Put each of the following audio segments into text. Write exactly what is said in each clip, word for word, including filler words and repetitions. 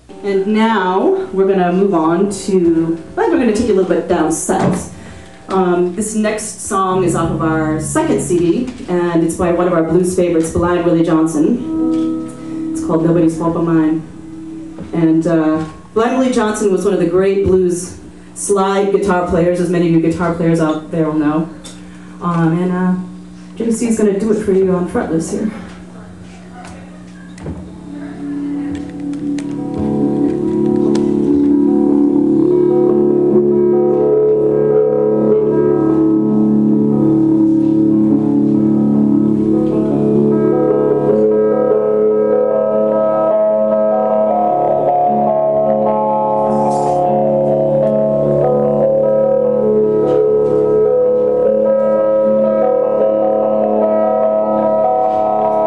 And now we're going to move on to, well, we're going to take you a little bit down south. Um, this next song is off of our second C D, and it's by one of our blues favorites, Blind Willie Johnson. It's called Nobody's Fault But Mine. And uh, Blind Willie Johnson was one of the great blues slide guitar players, as many of you guitar players out there will know. Um, and uh, J C is going to do it for you on fretless here. Thank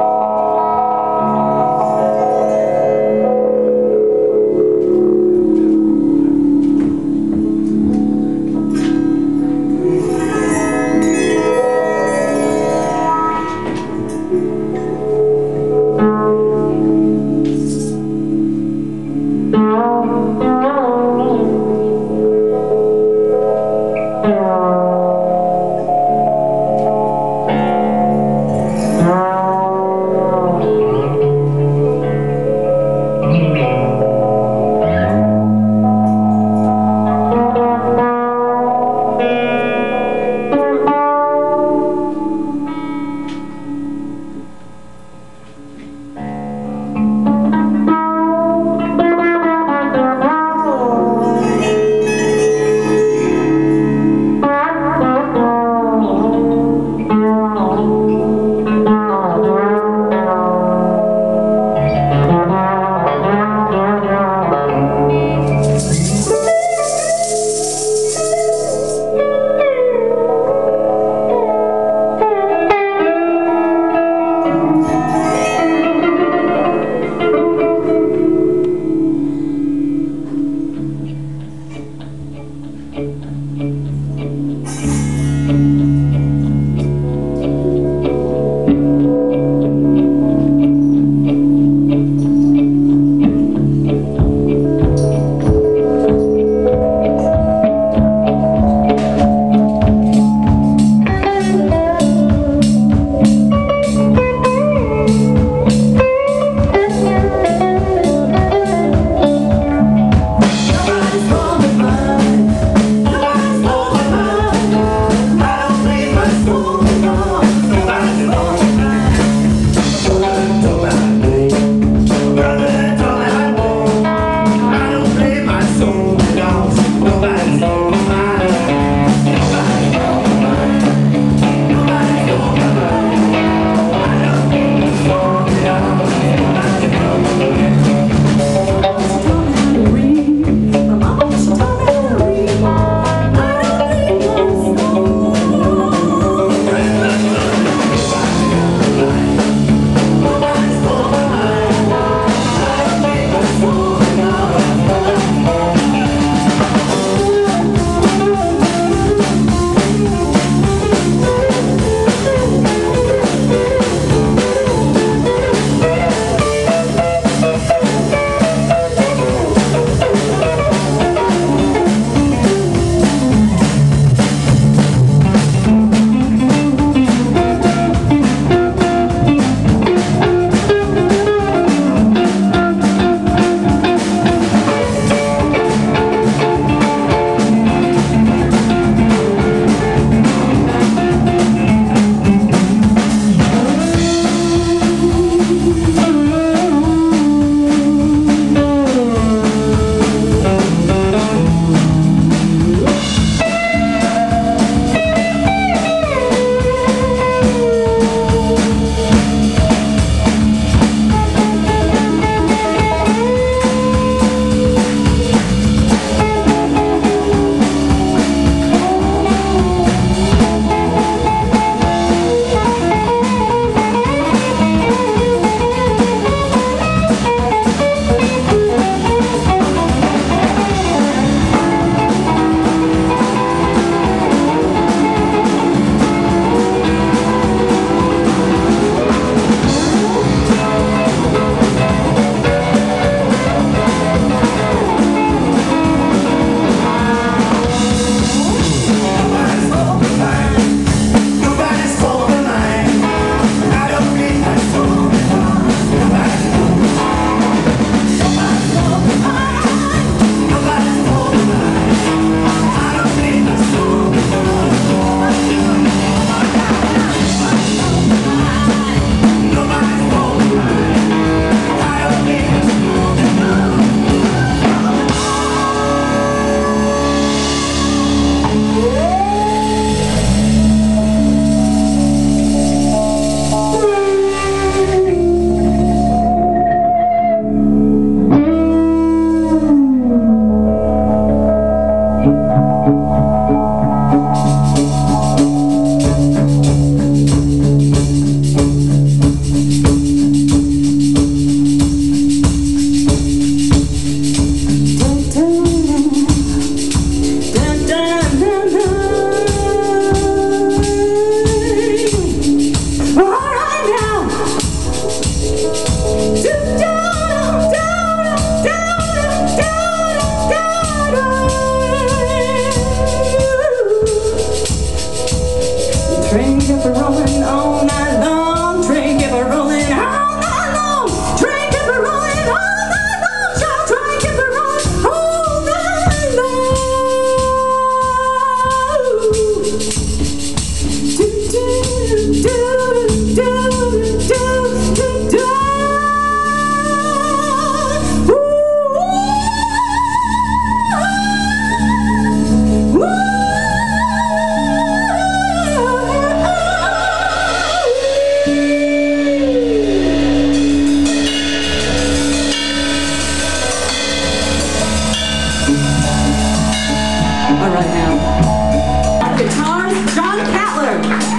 right now. On guitars, Jon Catler.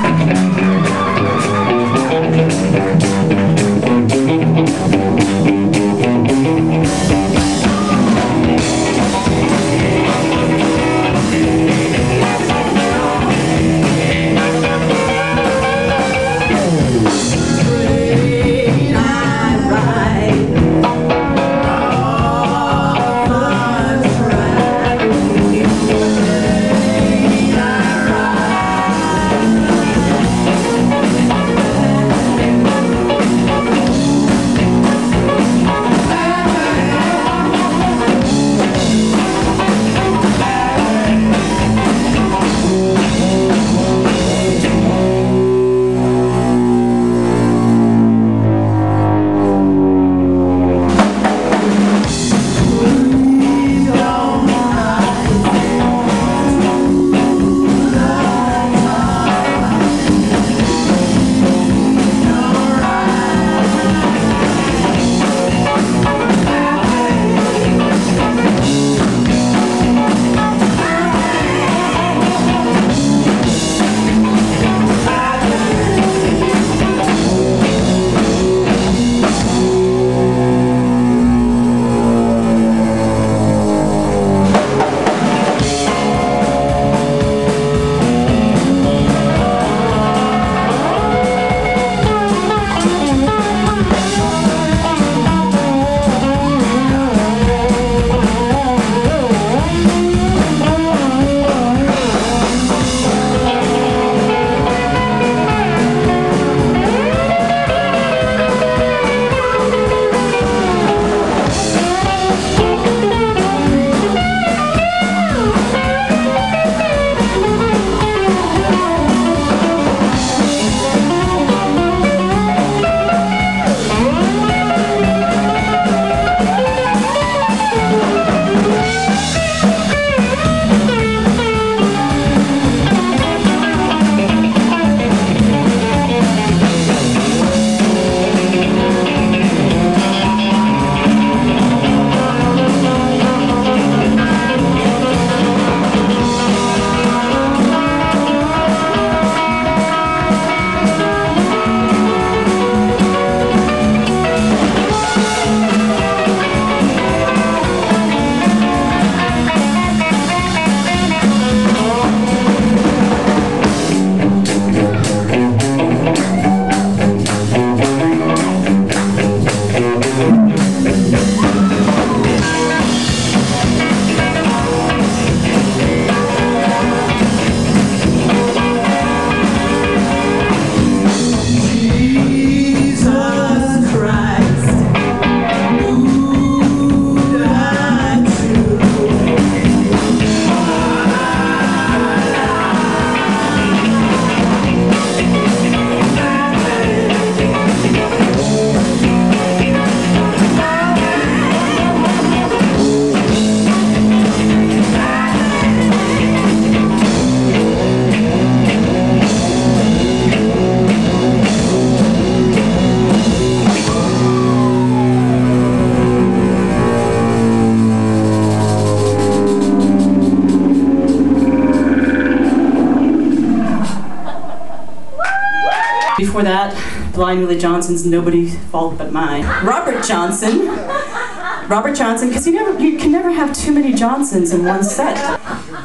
Before that, Blind Willie Johnson's Nobody's Fault But Mine. Robert Johnson. Robert Johnson, because you never, you can never have too many Johnsons in one set.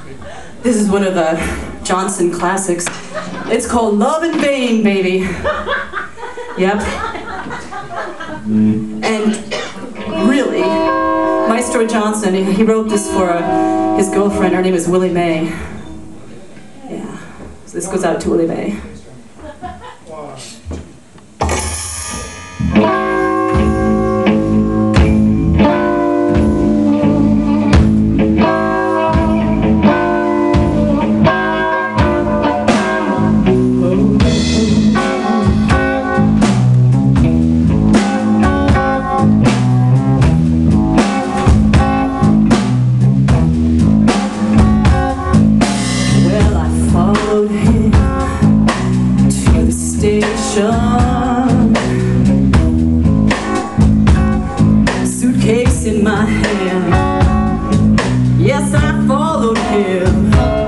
This is one of the Johnson classics. It's called Love in Vain, baby. Yep. And really, Maestro Johnson, he wrote this for uh, his girlfriend. Her name is Willie Mae. Yeah. So this goes out to Willie Mae. Suitcase in my hand, Yes, I followed him.